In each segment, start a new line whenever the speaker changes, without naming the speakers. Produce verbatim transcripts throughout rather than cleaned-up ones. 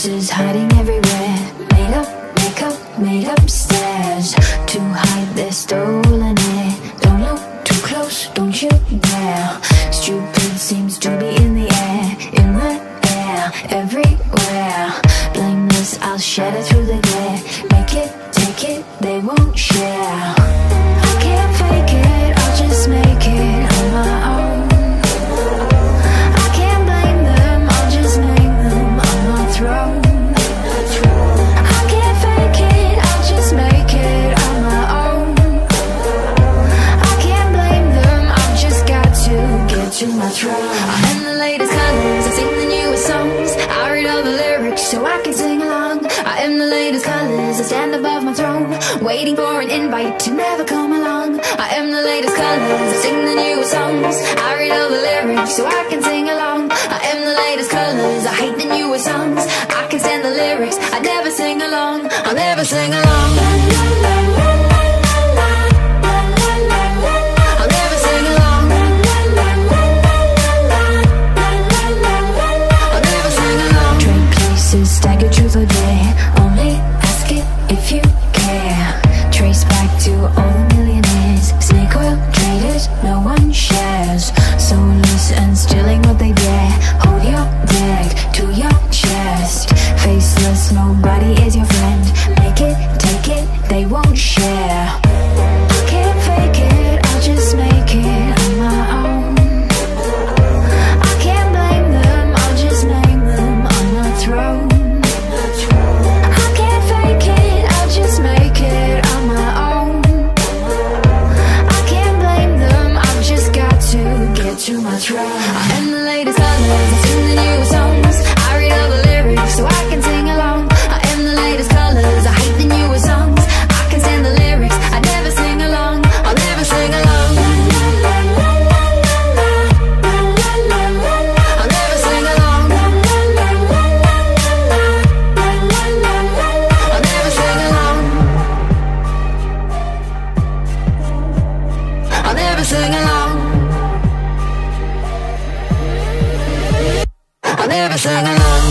faces hiding everywhere. Made up, makeup, made up stairs to hide their stolen air. Don't look too close, don't you dare. Stupid seems to be in the air, in the air, everywhere. Blameless, I'll shatter through the glare. Make it, take it, they won't share. I can't fake it, I'll just make it on my own. I can't blame them, I'll just name them on my throne. I can't fake it, I'll just make it on my own. I can't blame them, I've just got to get to my throne. I'm in the latest colors, I sing the newest songs. I read all the lyrics so I can sing along. I am the latest colors, I stand above my throne, waiting for an invite to never come along. I am the latest colors, I sing the newest songs. I read all the lyrics so I can sing along. I am the latest colors, I hate the newest songs. I can stand the lyrics, I never sing along. I'll never sing along. I'll never sing along. I'll never sing along. Trade places, stagger truth or dare. Only ask it if you care. Trace back to all the millionaires. Snake oil traders, no one shares. Soulless and stealing what they dare. Hold your deck to your chest. Faceless, nobody is your friend. Make it, take it, they won't share. I can't fake it, I'll just make it on my own. I can't blame them, I'll just name them on my throne. I can't fake it, I'll just make it on my own. I can't blame them, I've just got to get to my throne. I am the latest colors, I sing the newest songs. I read all the lyrics so I can sing along. I am the latest colors, I hate the newest songs. I can stand the lyrics, I never sing along. I'll never sing along. I'll never sing along. I'll never sing along. I'll never sing along. I'll never sing along.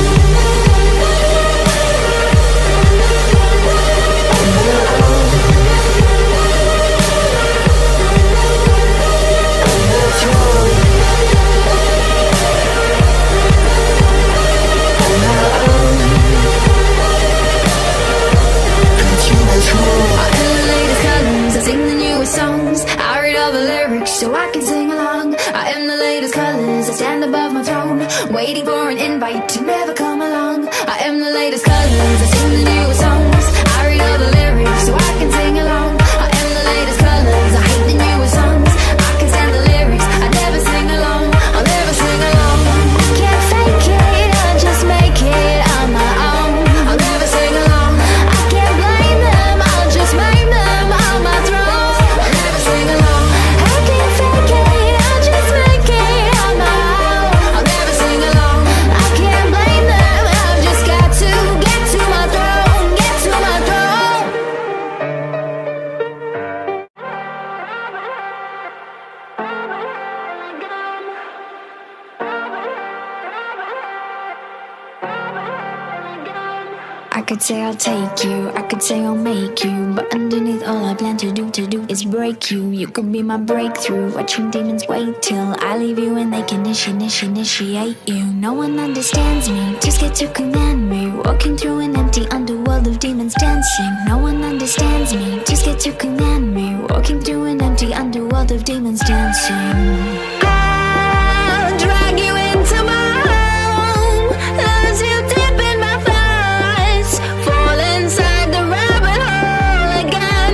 So I can sing along. I am the latest colors, I stand above my throne, waiting for an invite to never come along. I am the latest colors, I sing the newest songs. I read all the lyrics so I can sing along. I am the latest colors, I hate the newest songs. I can stand the lyrics, I never sing along. I'll never sing along. I can't fake it, I'll just make it on my own. I'll never sing along. I can't blame them, I'll just make them on my throne. I'll never sing along. I could say I'll take you, I could say I'll make you, but underneath all I plan to do, to do is break you. You could be my breakthrough, watching demons wait till I leave you and they can initiate, initiate you. No one understands me, too scared to command me, walking through an empty underworld of demons dancing. No one understands me, too scared to command me, walking through an empty underworld of demons dancing. I'll drag you into my home, as you dip in my thighs, fall inside the rabbit hole again.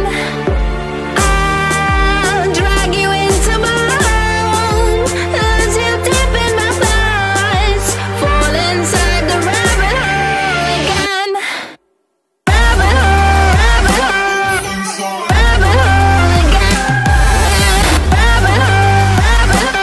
I'll drag you into my home, as you dip in my thighs, fall inside the rabbit hole again. Rabbit hole, rabbit hole, rabbit hole again. Rabbit hole, rabbit hole.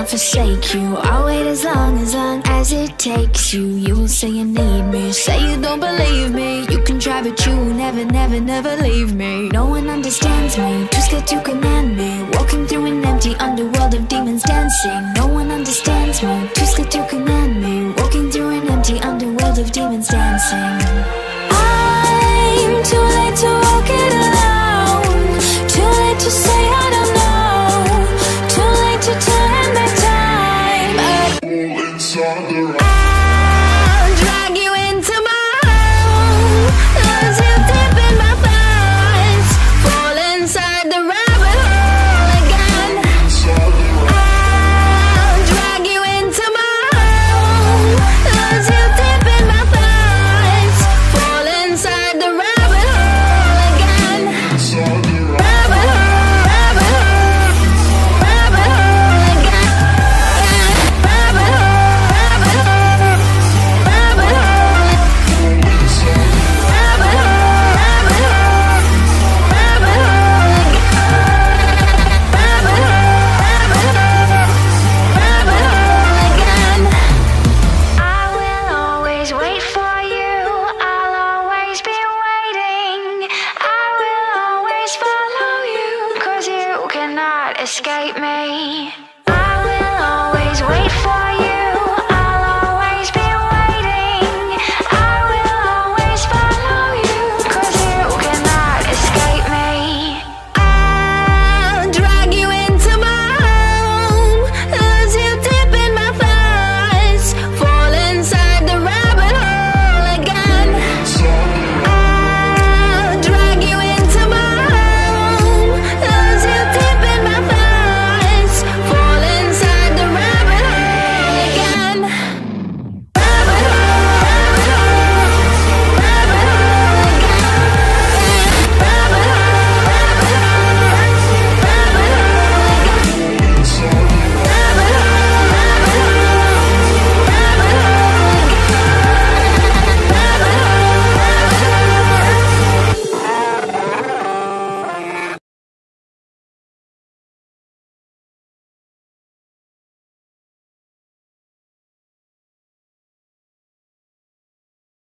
forsake you. I'll wait as long, as long as it takes you. You will say you need me, say you don't believe me. You can try but you will never, never, never leave me. No one understands me, too scared to command me. Walking through an empty underworld of demons dancing. No one understands me, too scared to command me. Walking through an empty underworld of demons dancing. I'm too late to walk it alone. Too late to say I don't know. Too late to turn back time. All inside the I'll drag you into my home. Lose you deep in my thoughts. Fall inside the rabbit hole again. I'll drag you into my home. Lose you deep in my thoughts. Fall inside the rabbit hole again. Rabbit hole, rabbit hole, rabbit hole again. Rabbit hole, rabbit hole, rabbit hole. Rabbit hole, rabbit hole, rabbit hole again. Rabbit hole, rabbit hole, rabbit hole again. I will always wait for you. I'll always be waiting. I will always follow you, 'cause you cannot escape me.